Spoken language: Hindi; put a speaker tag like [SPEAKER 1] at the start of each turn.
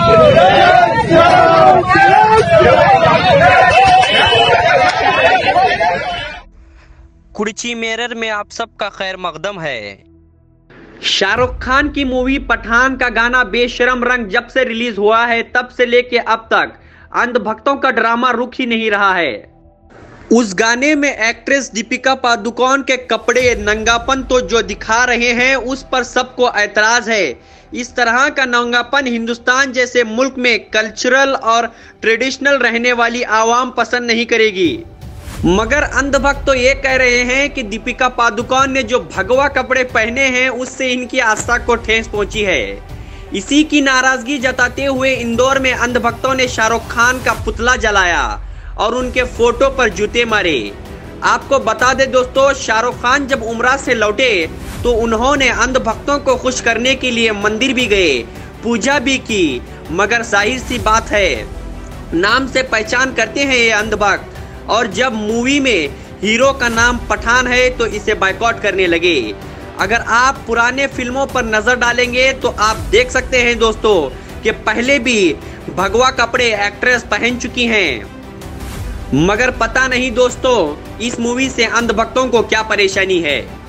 [SPEAKER 1] कुर्ची मिरर में आप सबका खैर मकदम है।
[SPEAKER 2] शाहरुख खान की मूवी पठान का गाना बेशरम रंग जब से रिलीज हुआ है तब से लेके अब तक अंधभक्तों का ड्रामा रुक ही नहीं रहा है। उस गाने में एक्ट्रेस दीपिका पादुकोण के कपड़े नंगापन तो जो दिखा रहे हैं उस पर सबको ऐतराज है। इस तरह का नंगापन हिंदुस्तान जैसे मुल्क में कल्चरल और ट्रेडिशनल रहने वाली आवाम पसंद नहीं करेगी। मगर अंधभक्त तो ये कह रहे हैं कि दीपिका पादुकोण ने जो भगवा कपड़े पहने हैं उससे इनकी आस्था को ठेस पहुंची है। इसी की नाराजगी जताते हुए इंदौर में अंधभक्तों ने शाहरुख खान का पुतला जलाया और उनके फोटो पर जूते मारे। आपको बता दें दोस्तों, शाहरुख खान जब उम्रा से लौटे तो उन्होंने अंधभक्तों को खुश करने के लिए मंदिर भी गए, पूजा भी की। मगर जाहिर सी बात है, नाम से पहचान करते हैं ये अंधभक्त, और जब मूवी में हीरो का नाम पठान है तो इसे बायकॉट करने लगे। अगर आप पुराने फिल्मों पर नजर डालेंगे तो आप देख सकते हैं दोस्तों कि पहले भी भगवा कपड़े एक्ट्रेस पहन चुकी हैं। मगर पता नहीं दोस्तों इस मूवी से अंधभक्तों को क्या परेशानी है।